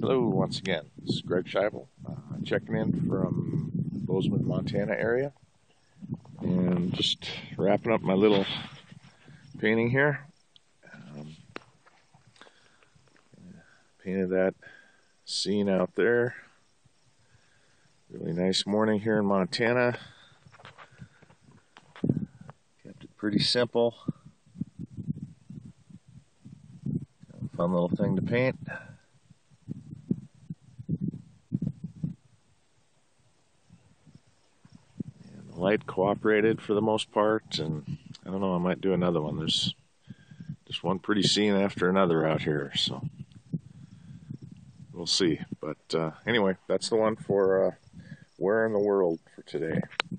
Hello once again. This is Greg Scheibel, checking in from Bozeman, Montana area, and just wrapping up my little painting here. Painted that scene out there. Really nice morning here in Montana. Kept it pretty simple. Fun little thing to paint. Light cooperated for the most part, and I don't know, I might do another one. There's just one pretty scene after another out here, so we'll see. But anyway, that's the one for Where in the World for today.